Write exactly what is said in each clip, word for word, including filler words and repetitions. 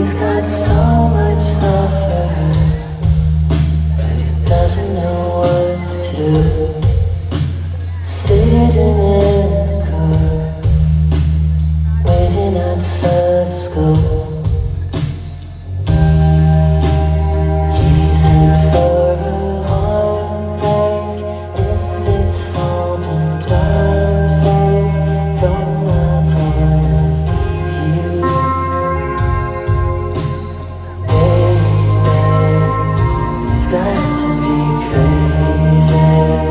He's got so much love for her, but he doesn't know what to do. Sitting in the car, waiting outside of school. He's in for a heartbreak if it's all been blind faith from my point of view. Baby, he's got to be crazy.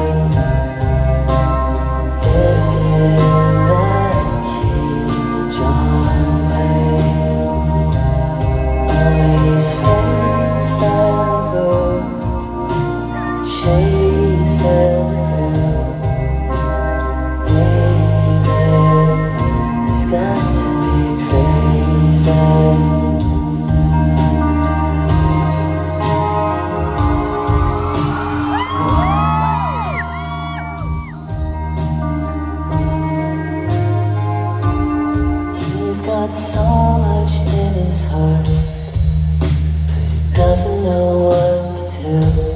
Got so much in his heart, but he doesn't know what to do.